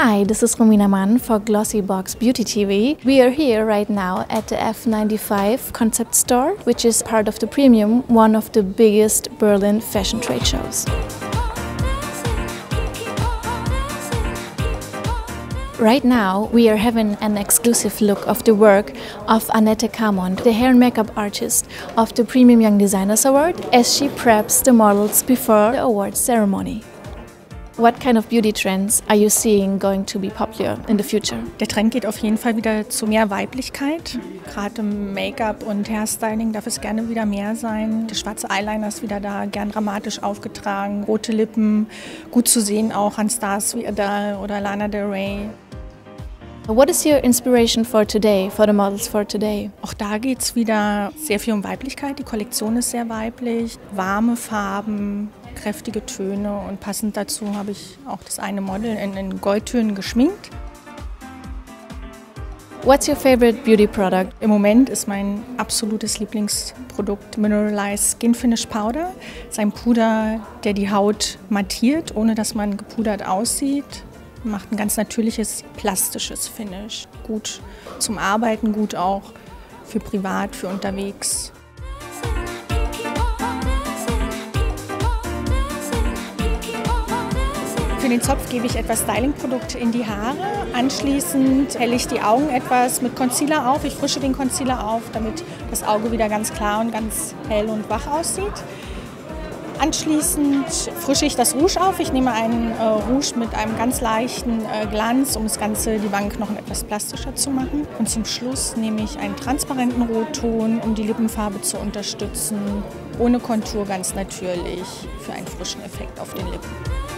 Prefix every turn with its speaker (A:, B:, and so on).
A: Hi, this is Romina Mann for Glossybox Beauty TV. We are here right now at the F95 concept store, which is part of the Premium, one of the biggest Berlin fashion trade shows. Right now, we are having an exclusive look of the work of Annette Carmont, the hair and makeup artist of the Premium Young Designers Award, as she preps the models before the awards ceremony. What kind of beauty trends are you seeing going to be popular in the future?
B: Der Trend geht auf jeden Fall wieder zu mehr Weiblichkeit. Gerade im Make-up und Hairstyling darf es gerne wieder mehr sein. Der schwarze Eyeliner ist wieder da, gern dramatisch aufgetragen. Rote Lippen, gut zu sehen auch an Stars wie Adele oder Lana Del Rey.
A: What is your inspiration for today, for the models for today?
B: Auch da geht es wieder sehr viel um Weiblichkeit. Die Kollektion ist sehr weiblich, warme Farben, kräftige Töne und passend dazu habe ich auch das eine Model in Goldtönen geschminkt.
A: What's your favorite beauty product?
B: Im Moment ist mein absolutes Lieblingsprodukt Mineralized Skin Finish Powder. Es ist ein Puder, der die Haut mattiert, ohne dass man gepudert aussieht. Macht ein ganz natürliches, plastisches Finish. Gut zum Arbeiten, gut auch für privat, für unterwegs. Für den Zopf gebe ich etwas Styling-Produkte in die Haare. Anschließend helle ich die Augen etwas mit Concealer auf. Ich frische den Concealer auf, damit das Auge wieder ganz klar und ganz hell und wach aussieht. Anschließend frische ich das Rouge auf. Ich nehme einen Rouge mit einem ganz leichten Glanz, um das Ganze, die Wangenknochen etwas plastischer zu machen. Und zum Schluss nehme ich einen transparenten Rotton, um die Lippenfarbe zu unterstützen. Ohne Kontur, ganz natürlich, für einen frischen Effekt auf den Lippen.